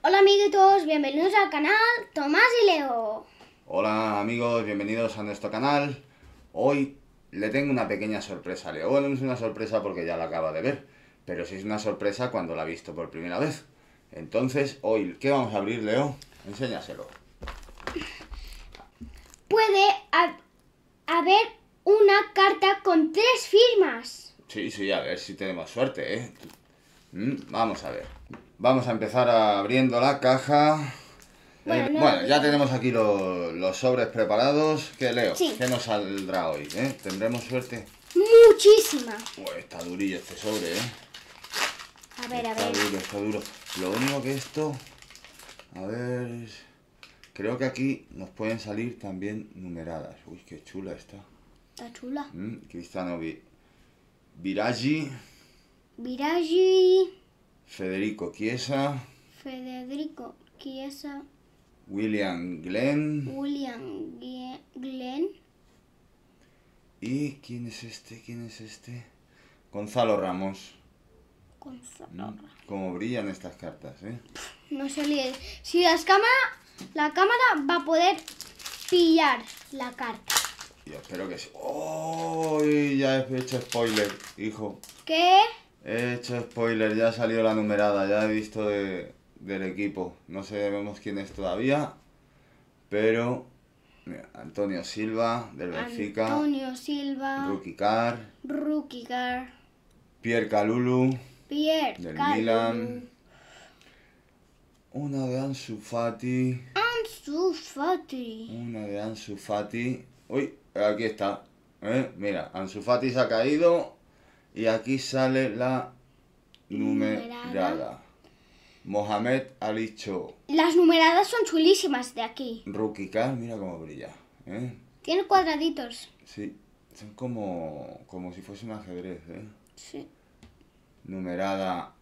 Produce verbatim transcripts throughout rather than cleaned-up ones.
Hola amiguitos, bienvenidos al canal Tomás y Leo. Hola amigos, bienvenidos a nuestro canal. Hoy le tengo una pequeña sorpresa a Leo. Bueno, no es una sorpresa porque ya la acaba de ver, pero sí es una sorpresa cuando la ha visto por primera vez. Entonces, hoy, ¿qué vamos a abrir, Leo? Enséñaselo. Puede ha- haber una carta con tres firmas. Sí, sí, a ver si tenemos suerte, ¿eh? Mm, Vamos a ver. Vamos a empezar abriendo la caja. Bueno, Eh, no bueno, lo ya digo. tenemos aquí lo- los sobres preparados. ¿Qué, Leo? Sí. ¿Qué nos saldrá hoy, eh? ¿Tendremos suerte? Muchísima. Uy, está durillo este sobre, ¿eh? A ver, a Está ver. duro, está duro. Lo único que esto... A ver... Creo que aquí nos pueden salir también numeradas. Uy, qué chula está. Está chula. Mm, Cristiano Vi- Viraggi, Viragi, Federico Chiesa, Federico Chiesa, William Glenn. William Gie- Glenn, ¿Y quién es este? ¿Quién es este? Gonzalo Ramos. Gonzalo. Mm, Cómo brillan estas cartas, ¿eh? No se olvide. Si las cámara, la cámara va a poder pillar la carta. Yo espero que sí. ¡Oh! Ya he hecho spoiler, hijo. ¿Qué? He hecho spoiler, ya ha salido la numerada, ya he visto de, del equipo. No sabemos quién es todavía, pero mira, Antonio Silva del Benfica, Antonio Silva, Rookie Car, Rookie Car, Pierre Kalulu Pierre del Kalulu, Milan, una de Ansu Fati, Ansu Fati. una de Ansu Fati. Uy, aquí está. ¿eh? Mira, Ansu Fati se ha caído y aquí sale la numerada. Numerada. Mohamed Ali Cho. Las numeradas son chulísimas de aquí. Rookie Car, mira cómo brilla. ¿eh? Tiene cuadraditos. Sí, son como, como si fuese un ajedrez. ¿eh? Sí. Numerada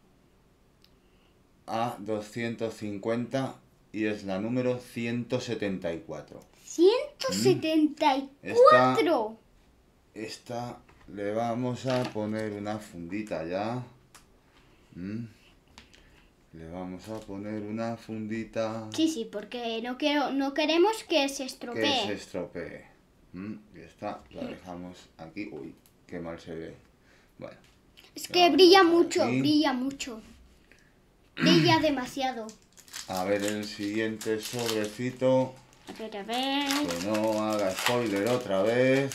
A doscientos cincuenta y es la número ciento setenta y cuatro. ciento setenta y cuatro. Esta le vamos a poner una fundita ya. ¿Mm? Le vamos a poner una fundita. Sí, sí, porque no quiero, no queremos que se Que estropee. se estropee. ¿Mm? Y esta la dejamos aquí. Uy, qué mal se ve. Bueno. Es la que vamos a brilla dejar mucho, aquí. brilla mucho. Brilla demasiado. A ver el siguiente sobrecito. A ver, a ver. Que no haga spoiler otra vez.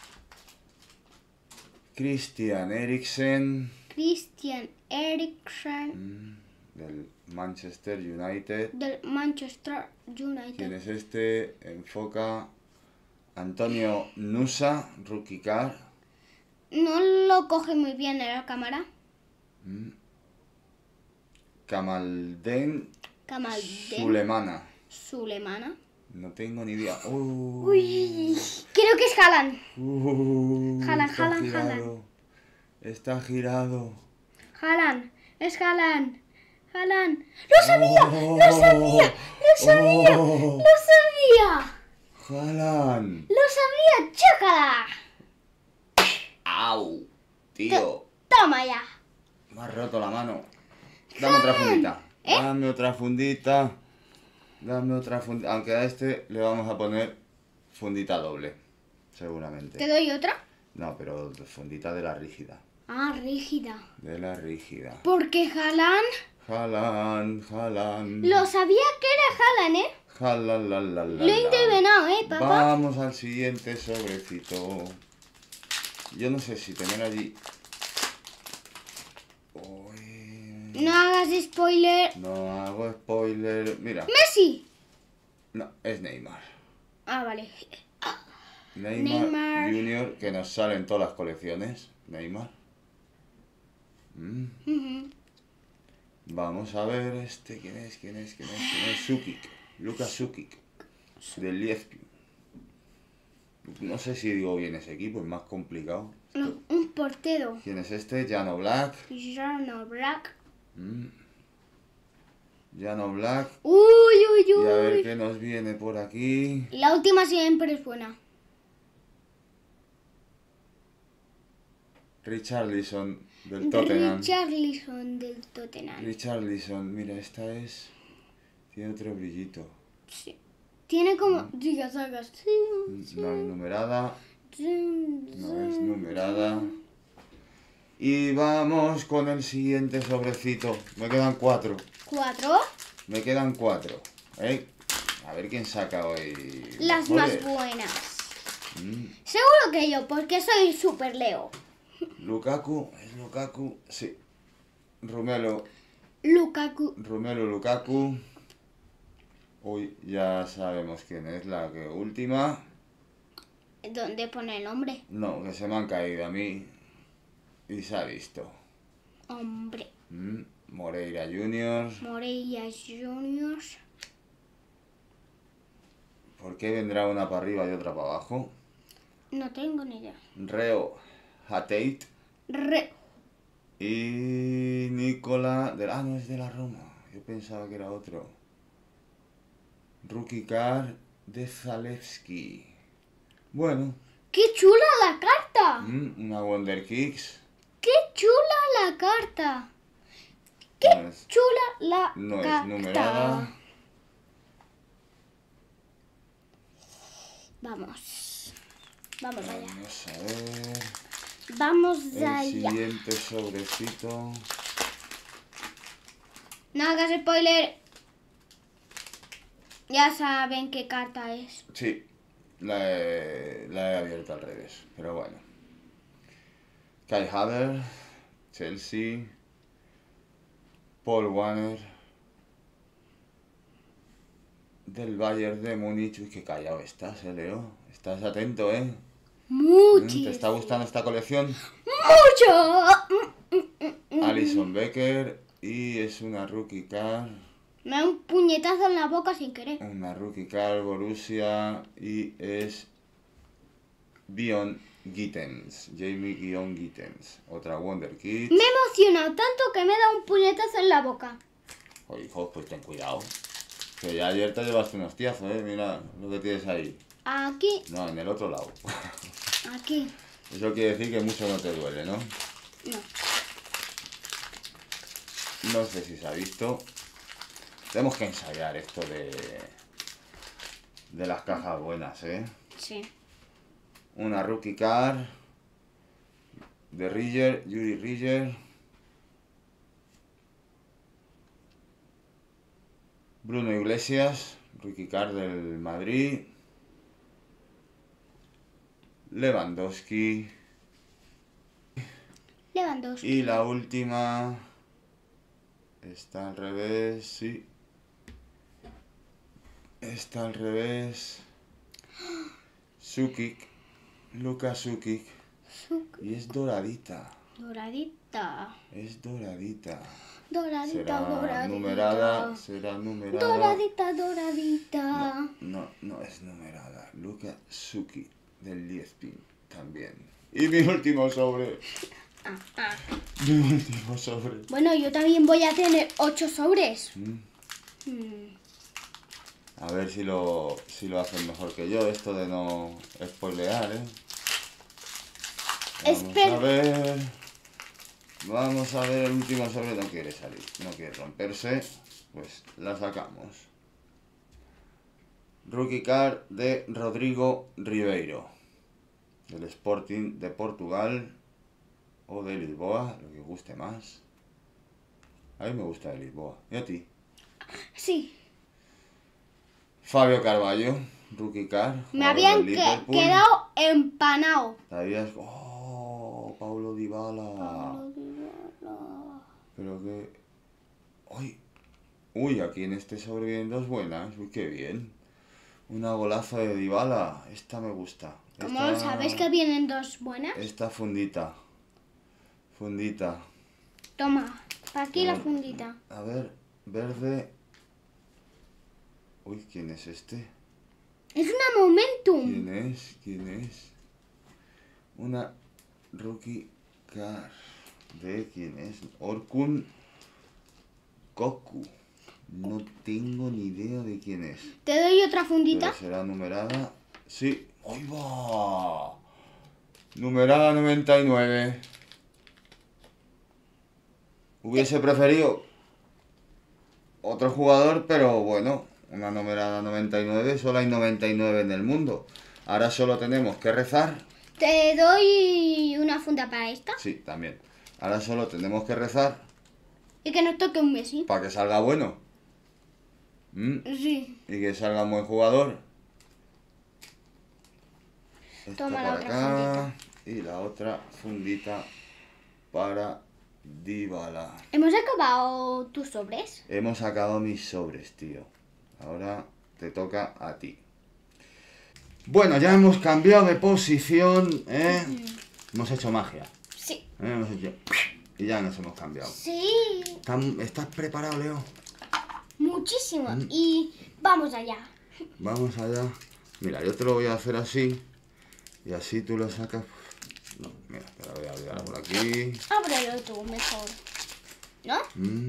Christian Eriksen. Christian Eriksen mm, Del Manchester United. del Manchester United. ¿Quién es este? Enfoca. Antonio Nusa, Rookie Car. No lo coge muy bien en la cámara. Kamalden Kamaldeen Sulemana. Sulemana. No tengo ni idea. Uh, Uy, creo que es Haaland. uh, Haaland, está Haaland, girado. Haaland. Está girado. Haaland, es Haaland. Haaland. ¡Lo sabía! ¡Lo sabía! ¡Lo sabía! Oh, ¡Lo sabía! Haaland. ¡Lo sabía! ¡Chócala! ¡Au! Tío, Toma ya. me has roto la mano. Dame otra fundita. ¿Eh? Dame otra fundita. Dame otra fundita. Aunque a este le vamos a poner fundita doble. Seguramente. ¿Te doy otra? No, pero fundita de la rígida. Ah, rígida. De la rígida. Porque Haaland... Haaland, Haaland. Lo sabía que era Haaland, ¿eh? Haaland, la, la, la, Lo he la. intervenado, ¿eh, papá? Vamos al siguiente sobrecito. Yo no sé si tener allí... Uy, No hagas spoiler. no hago spoiler. Mira, ¡Messi! no, es Neymar. Ah, vale. Neymar, Neymar. Junior, que nos sale en todas las colecciones. Neymar. Mm. Ujú. Vamos a ver este, ¿quién es? ¿Quién es? ¿Quién es? ¿Quién es? Sukic. Lucas Sukic. Del Liezpi. No sé si digo bien ese equipo, es más complicado. No, un portero. ¿Quién es este? Jano Black. Jano Black. Mm. Jano Black. Uy, uy, Y a ver uy. qué nos viene por aquí. La última siempre es buena. Richarlison del Tottenham. Richarlison del Tottenham. Richarlison, mira, esta es Tiene otro brillito. Sí. Tiene como... Diga, sagas. No es numerada. No es numerada. Y vamos con el siguiente sobrecito. Me quedan cuatro. ¿Cuatro? Me quedan cuatro. ¿Eh? A ver quién saca hoy. Las mejores. más buenas. Mm. Seguro que yo, porque soy super Leo. Lukaku, ¿es Lukaku? Sí. Romelu, Lukaku. Romelu Lukaku. Uy, ya sabemos quién es la que última. ¿Dónde pone el nombre? No, que se me han caído a mí. Y se ha visto. Hombre. Mm. Moreira Junior. Moreira Juniors. ¿Por qué vendrá una para arriba y otra para abajo? No tengo ni idea. Reo Hatate. Re. Y Nicola... De... Ah, no, es de la Roma. Yo pensaba que era otro. Rookie Card de Zalewski. Bueno. ¡Qué chula la carta! Mm, una Wonder Kicks. ¡Qué chula la carta! ¡Qué No es, chula la no carta! es numerada. Vamos. Vamos allá. Vamos a ver. Vamos El allá. siguiente sobrecito. No hagas spoiler. Ya saben qué carta es. Sí, la he, la he abierto al revés, pero bueno. Kai Havertz, Chelsea, Paul Warner, del Bayern de Múnich. Uy, qué callado estás, eh, Leo. Estás atento, ¿eh? Muchísimo. ¿Te está gustando esta colección? ¡Mucho! Alison Becker, y es una Rookie Card. Me da un puñetazo en la boca sin querer. Una Rookie Card Borussia, y es Bion Gittens, Jamie Bion Gittens. Otra Wonder Kid. Me he emocionado tanto que me da un puñetazo en la boca. Oye, hijo, pues ten cuidado. Que ya ayer te llevaste un hostiazo, eh. Mira lo que tienes ahí. Aquí, No, en el otro lado. aquí. Eso quiere decir que mucho no te duele, ¿no? No. No sé si se ha visto. Tenemos que ensayar esto de... de las cajas buenas, ¿eh? Sí. Una Rookie Card de Rieger, Yuri Rieger. Bruno Iglesias, Rookie Card del Madrid. Lewandowski. Lewandowski. Y la última está al revés, sí. Está al revés. Sukic, Luka Sukic. Suc- Y es doradita. Doradita. Es doradita. Doradita, Será doradita. numerada, será numerada. Doradita, doradita. No, no es numerada. Luka Sukic del Leipzig también. Y mi último sobre. Ah, ah. Mi último sobre. Bueno, yo también voy a tener ocho sobres. Mm. Hmm. A ver si lo, si lo hacen mejor que yo, esto de no spoilear, ¿eh? Vamos Espera. a ver. Vamos a ver el último sobre. No quiere salir, no quiere romperse. Pues la sacamos. Rookie Card de Rodrigo Ribeiro. Del Sporting de Portugal. O de Lisboa, lo que os guste más. A mí me gusta de Lisboa. ¿Y a ti? Sí. Fabio Carvalho, Rookie Card. Me jugador habían del que- Liverpool. quedado empanado. Te habías... ¡Oh! Paulo Dybala. Pero que... ¡Uy! Uy, aquí en este sobre vienen dos buenas. Uy, qué bien. Una golazo de Dybala. Esta me gusta. ¿Cómo Esta- sabes que vienen dos buenas? Esta fundita. Fundita. Toma, para aquí la Bueno. fundita. A ver, verde. Uy, ¿quién es este? Es una Momentum. ¿Quién es? ¿Quién es? Una Rookie Card. ¿De quién es? Orkun Koku. No tengo ni idea de quién es. ¿Te doy otra Pero fundita? será numerada. Sí. ¡Ahí va! Numerada noventa y nueve. Hubiese preferido otro jugador, pero bueno, una numerada noventa y nueve, solo hay noventa y nueve en el mundo. Ahora solo tenemos que rezar. ¿Te doy una funda para esta? Sí, también. Ahora solo tenemos que rezar. Y que nos toque un Messi. Para que salga bueno. ¿Mm? Sí. Y que salga un buen jugador. Esta Toma la para otra acá. fundita. Y la otra fundita para Dybala. ¿Hemos acabado tus sobres? Hemos acabado mis sobres, tío. Ahora te toca a ti. Bueno, ya hemos cambiado de posición, ¿eh? Hemos hecho magia. Sí. ¿eh? Hemos hecho... Y ya nos hemos cambiado. Sí. ¿Estás- ¿Estás preparado, Leo? Muchísimo. Y vamos allá. Vamos allá. Mira, yo te lo voy a hacer así. Y así tú lo sacas. No, mira, te lo voy a olvidar por aquí. Ábrelo tú mejor. ¿No? Mm.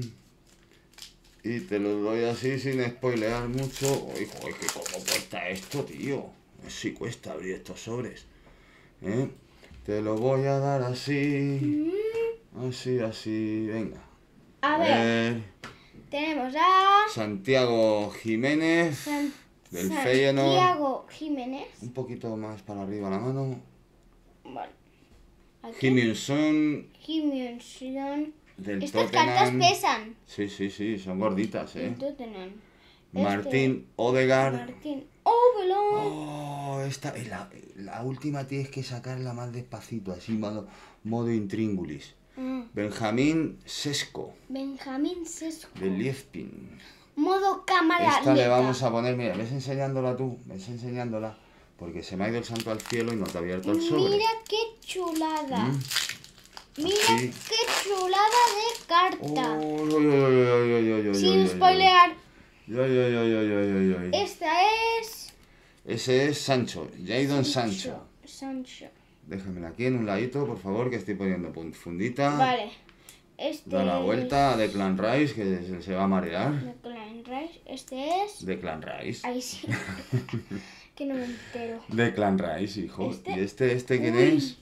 Y te lo doy así sin spoilear mucho. Uy, joder, que cómo cuesta esto, tío. Sí cuesta abrir estos sobres. ¿Eh? Te lo voy a dar así. Así, así. Venga. A ver. Tenemos a Santiago Jiménez. San- Del Feyenoord. Santiago Jiménez. Un poquito más para arriba la mano. Vale. Aquí. Jiminson Kim-Yun-Seon. del Estas cartas Tottenham. pesan. Sí, sí, sí, son gorditas, El eh. Tottenham. Martín Este, Odegaard. Martín Ovelon. Oh, esta, eh, la, la última tienes que sacarla más despacito, así modo, modo intríngulis. Mm. Benjamín Sesko, Benjamín Sesko. de Liespin. Modo cámara Esta le lenta. vamos a poner, mira, ves enseñándola tú, ves enseñándola, porque se me ha ido el santo al cielo y no te ha abierto el sobre. Mira qué chulada. Mm. Mira Así. qué chulada de carta. Uy, uy, uy, uy, uy, uy, uy, uy, Sin uy, spoilear. uy, uy, uy, uy, uy, uy, uy. Esta es Ese es Sancho, Jadon Sancho. Sancho. Déjamela aquí en un ladito, por favor, que estoy poniendo pun- fundita. Vale. Este Da la es vuelta a Declan Rice, que se, se va a marear. de Clan Rice. Este es. Declan Rice. Ahí sí. Que no me entero. Declan Rice, hijo. ¿Este? ¿Y este, este quién Uy. es?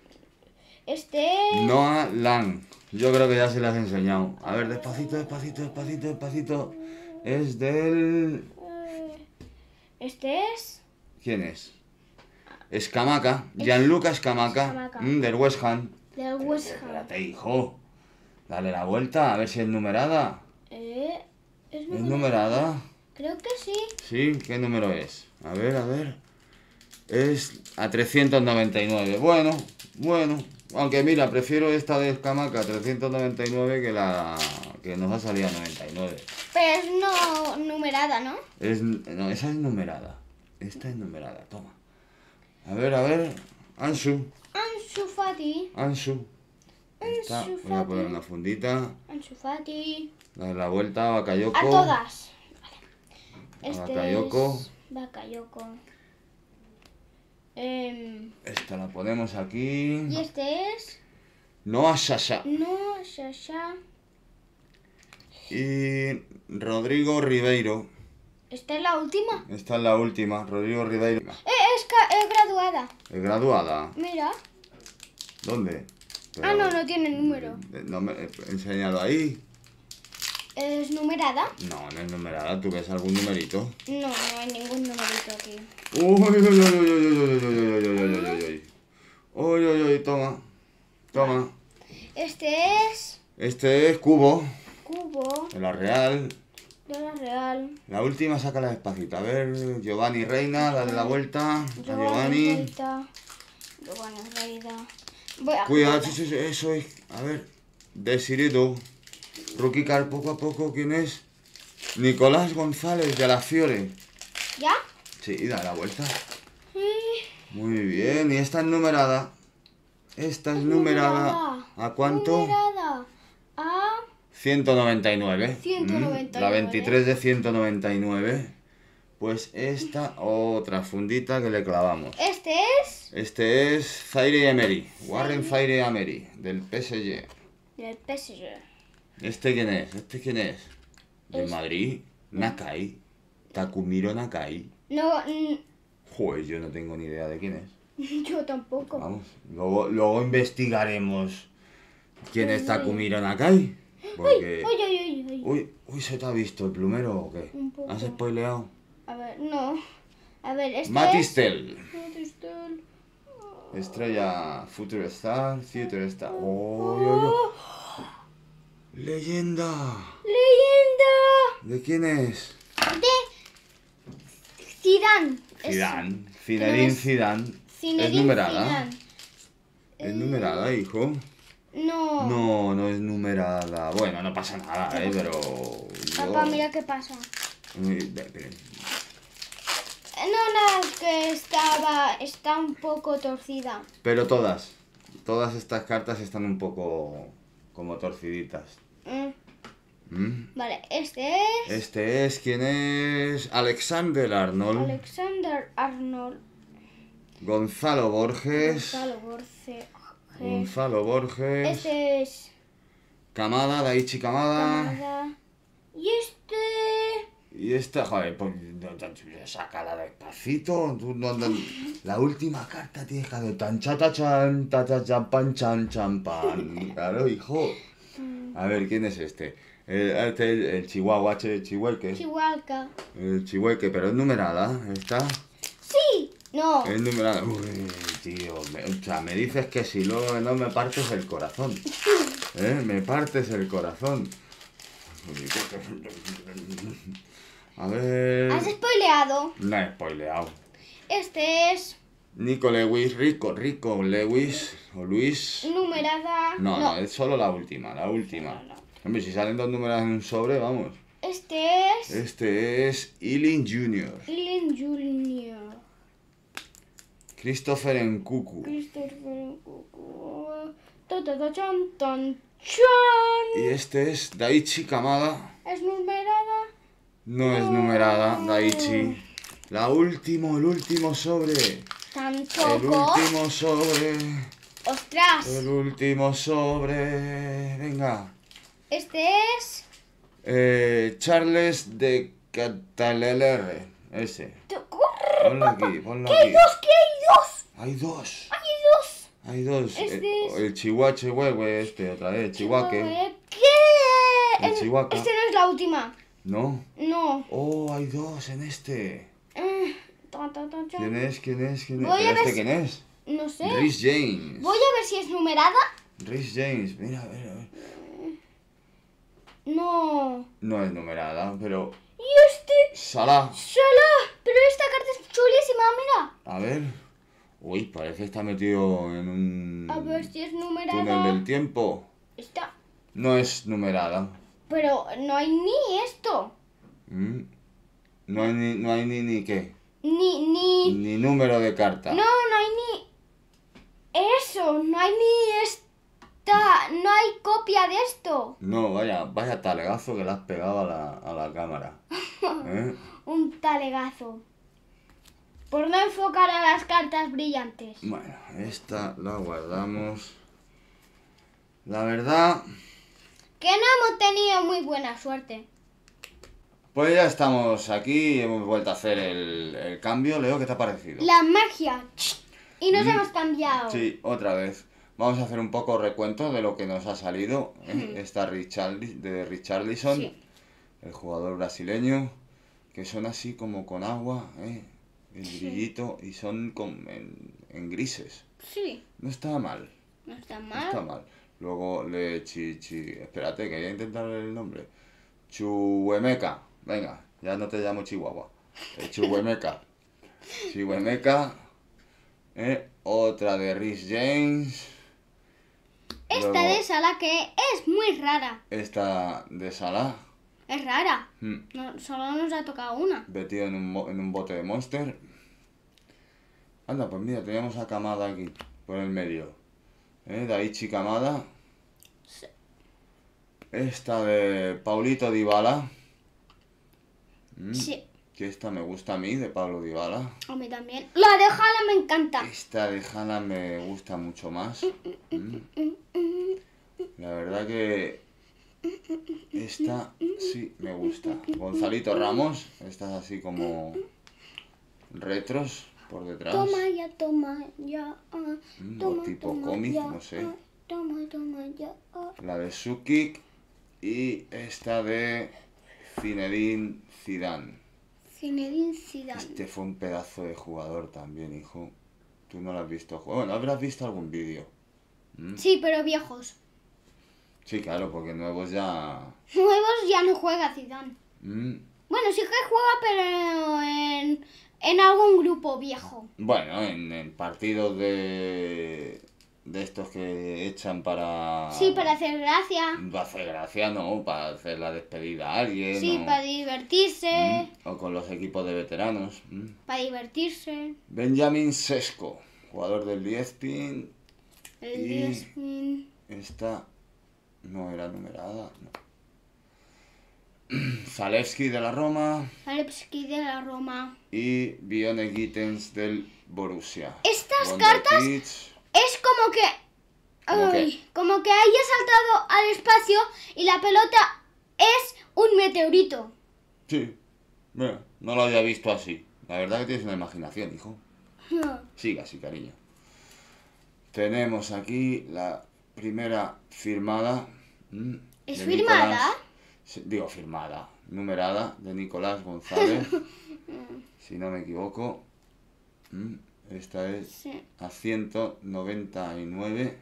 Este es. Noah Lang. Yo creo que ya se las he enseñado. A ver, despacito, despacito, despacito, despacito. Es del... eh, Este es. ¿Quién es? Escamaca. Gianluca Escamaca. Scamacca. Mm, del West Ham. Del West Ham. Espérate, hijo. Dale la vuelta, a ver si es numerada. Eh, ¿Es ¿Es numerada? numerada? Creo que sí. Sí, ¿qué número es? A ver, a ver. Es a trescientos noventa y nueve. Bueno, bueno. Aunque mira, prefiero esta de Escamaca trescientos noventa y nueve que la que nos ha salido a noventa y nueve. Pero es no numerada, ¿no? Es, no, esa es numerada. Esta es numerada, toma. A ver, a ver. Ansu, Ansu Fati. Ansu. Esta, Ansu voy a poner Fati. una fundita. Ansu Fati. Dar la vuelta a Bakayoko. A todas. Vale. Este Bakayoko. es Bakayoko. Em, Esta la ponemos aquí. y este es. Noah Sasha. No, Shasha. Y Rodrigo Ribeiro. Esta es la última. Esta es la última, Rodrigo Ribeiro. Eh, es, ca- es graduada. Es graduada. Mira. ¿Dónde? Ah, no, no tiene número. Eh, No me, eh, enséñalo ahí. ¿Es numerada? No, no es numerada. ¿Tú ves algún numerito? No, no hay ningún numerito aquí. Uy, uy, uy, uy, uy, uy, uy, uy, uy, uy, uy, uy, uy. Uy, uy, uy, toma. Toma. Este es Este es Cubo, Cubo de la Real. de la Real. La última, sácala despacito. A ver, Giovanni Reina, dale la vuelta. A Giovanni Giovanni. Reina. Giovanni Reina. Voy a Cuidado, sí, sí, sí, eso es. A ver, Desiredo. Rookie Car, poco a poco, ¿quién es? Nicolás González, de la Fiore. ¿Ya? Sí, da la vuelta. Sí. Muy bien, y esta es numerada. Esta es numerada. ¿A cuánto? Numerada. A ciento noventa y nueve. ciento noventa y nueve. Mm, La veintitrés de ciento noventa y nueve. Pues esta otra fundita que le clavamos. este es Este es Zaire Emery. Warren Zaire Emery, del P S G. del P S G. ¿Este quién es? ¿Este quién es? ¿Del Es- Madrid? Nakai. Takumiro Nakai. No, mm, Joder, yo no tengo ni idea de quién es. yo tampoco. Vamos, luego, luego investigaremos quién es Sí. Takumiro Nakai. Porque... Uy, uy, uy, uy. Uy, uy, ¿se te ha visto el plumero o qué? Un poco. ¿Has spoileado? A ver, no. A ver, este Matistel. es... Matistel. Estrella Future Star, Future Star. Oh, oh, oh. Leyenda. ¡Leyenda! ¿De quién es? De Zidane. Zidane. Es- Zinedine es- Zidane. ¿Es Zinedine numerada? Zidane. ¿Es numerada, hijo? No. No, no es numerada. Bueno, no pasa nada, ¿eh? Pero... yo- Papá, mira qué pasa. Uy, de- de- No, nada, que estaba... Está un poco torcida. Pero todas. Todas estas cartas están un poco como torciditas. Mm. ¿Mm? Vale, este es... Este es, ¿quién es? Alexander Arnold. Alexander Arnold. Gonzalo Borges. Gonzalo Borges. Gonzalo Borges. Este es... Kamada, Daichi Kamada. Kamada. Y este... Y esta, joder, pues sácala despacito. Tú no- no- la última carta tienes que hacer tan chata chan, ta cha chan pan chan chan pan. Claro, hijo. A ver, ¿quién es este? El, este el, el Chihuahua, el Chihueque. Chihuahua. El Chihueque, pero es numerada, ¿está? ¡Sí! No. Es numerada. Uy, tío, me, o sea, me dices que si luego no me partes el corazón. ¿Eh? Me partes el corazón. A ver... ¿Has spoileado? No he spoileado. Este es... Nico Lewis, Rico, Rico Lewis o Luis. Numerada... No, no, es solo la última, la última. Hombre, si salen dos números en un sobre, vamos. Este es... Este es Ealing junior Ellen Junior Christopher Nkuku. Christopher Cucu. Ta, ta, ta, chan, tan, chan. Y este es Daichi Kamada. ¿Es numerada? No es numerada, Daichi. La último, el último sobre. El Tampoco. último sobre. ¡Ostras! El último sobre. Venga. Este es... Eh, Charles de Cataler. Ese. ¡Te corre! Ponlo aquí, ponlo ¡Que hay aquí. dos! ¡Que hay dos! Hay dos. ¡Hay dos! Hay dos. Este Eh, es- El Chihuahua, Chihuahua, este otra vez. Chihuahua. ¿Qué? El Chihuahua. Este no es la última. No. No. Oh, hay dos en este. Eh, ta, ta, ta, chan. ¿Quién es? ¿Quién es? ¿Quién es? Voy a ¿Pero ver este si- quién es? No sé. Rhys James. Voy a ver si es numerada. Rhys James. Mira, a ver, a ver. No. No es numerada, pero... ¿Y este? Salah. ¡Salah! Pero esta carta es chulísima, mira. A ver. Uy, parece que está metido en un... A ver si es túnel numerada. del tiempo. Está. No es numerada. Pero no hay ni esto. Mm. No hay ni, no hay ni, ni qué. Ni, ni... Ni número de carta. No, no hay ni... Eso, no hay ni esta... No hay copia de esto. No, vaya, vaya talegazo que le has pegado a la, a la cámara. ¿Eh? Un talegazo. Por no enfocar a las cartas brillantes. Bueno, esta la guardamos. La verdad, Que no hemos tenido muy buena suerte. pues ya estamos aquí, hemos vuelto a hacer el, el cambio. Leo, ¿qué te ha parecido? La magia. Y nos Mm. hemos cambiado. Sí, otra vez. Vamos a hacer un poco recuento de lo que nos ha salido. ¿eh? Esta Richarli- de Richarlison, Sí. el jugador brasileño, que son así como con agua, ¿eh? el Sí. brillito, y son con, en, en grises. Sí. No está mal, No está no está mal. mal. Luego le chi, chi, espérate, que voy a intentar ver el nombre. Chuhuemeca, venga, ya no te llamo Chihuahua. Eh, Chuhuemeca. Chuhuemeca. ¿eh? Otra de Rhys James. Esta Luego, de Salah que es muy rara. esta de Salah. Es rara. mm, No, solo nos ha tocado una. metido en un, mo- en un bote de Monster. Anda, pues mira, teníamos a Kamada aquí, por el medio. ¿Eh? Daichi Kamada. Sí. Esta de Paulito Dybala. Mm, Sí. Que esta me gusta a mí, de Pablo Dybala. A mí también. La de Haaland me encanta. Esta de Hanna me gusta mucho más. Mm. La verdad que esta sí me gusta. Gonzalito Ramos, estas así como retros por detrás. Toma ya, toma ya. ah, Mm, o Toma, tipo toma cómic, ya, no sé. ah, Toma, toma ya. ah. La de Sukik, Y esta de Zinedine Zidane. Zinedine Zidane. Este fue un pedazo de jugador también, hijo. Tú no lo has visto jugar. Bueno, habrás visto algún vídeo. ¿Mm? Sí, pero viejos. Sí, claro, porque nuevos ya... Nuevos ya no juega Zidane. ¿Mm? Bueno, sí que juega, pero en, en algún grupo viejo. Bueno, en, en partidos de... de estos que echan para... Sí, para hacer gracia. Para hacer gracia, no, para hacer la despedida a alguien. Sí, o... para divertirse. ¿Mm? O con los equipos de veteranos. ¿Mm? Para divertirse. Benjamin Sesko, jugador del Leipzig. El Y- Diezmin. Esta no era numerada, no. Zalewski de la Roma Zalewski de la Roma. y Bione Gittens del Borussia. Estas Wonderkid. cartas es como que... ¿Cómo ay, como que haya saltado al espacio y la pelota es un meteorito. Sí, mira, no lo había visto así. La verdad que tienes una imaginación, hijo. Siga así, cariño. Tenemos aquí la primera firmada. ¿m? ¿Es de firmada? Nicolás- sí, digo firmada, numerada, de Nicolás González, si no me equivoco. ¿m? Esta es Sí. a ciento noventa y nueve.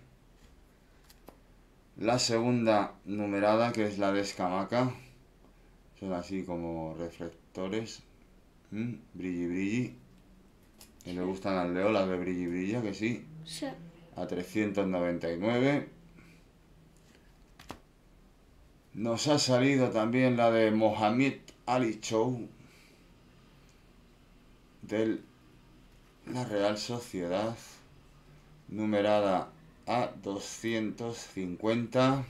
La segunda numerada, que es la de Escamaca, son así como reflectores. ¿m? Brilli brilli. Que le gustan al Leo las de brilli brilla, que sí. Sí. A trescientos noventa y nueve. Nos ha salido también la de Mohamed Ali Chow de la Real Sociedad, numerada a doscientos cincuenta.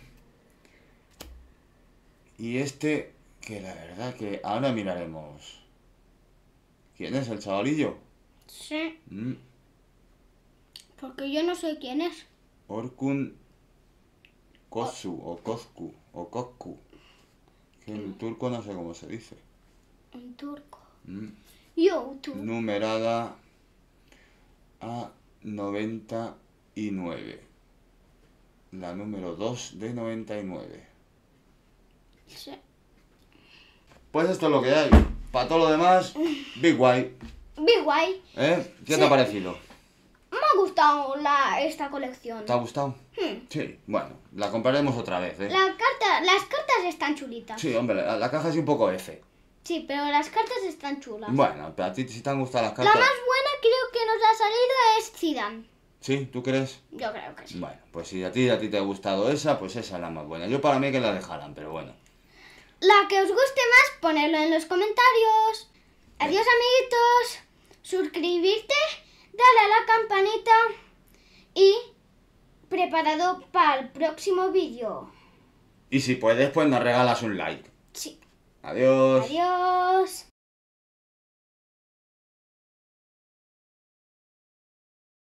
Y este, que la verdad que ahora miraremos. ¿Quién es el chavalillo? Sí. ¿Mm? Porque yo no sé quién es. Orkun Kosu o Kozku o Kokku. Que en turco no sé cómo se dice. En turco. ¿Mm? YouTube. Numerada a noventa y nueve. La número dos de noventa y nueve. Sí. Pues esto es lo que hay. Para todo lo demás, Big Guay. Big guay. ¿Eh? ¿Qué Sí. te ha parecido? Me ha gustado la, esta colección. ¿Te ha gustado? Hmm. Sí, bueno, la compraremos otra vez, ¿eh? La carta, las cartas están chulitas. Sí, hombre, la, la caja es un poco F. Sí, pero las cartas están chulas. Bueno, pero a ti si te han gustado las La cartas. más buena creo que nos ha salido es Zidane. ¿Sí? ¿Tú crees? Yo creo que sí. Bueno, pues si a ti, a ti te ha gustado esa, pues esa es la más buena. Yo para mí que la dejaran, pero bueno. La que os guste más, ponedlo en los comentarios. Adiós, amiguitos. Suscribirte, dale a la campanita y preparado para el próximo vídeo. Y si puedes, pues nos regalas un like. Sí. Adiós. Adiós.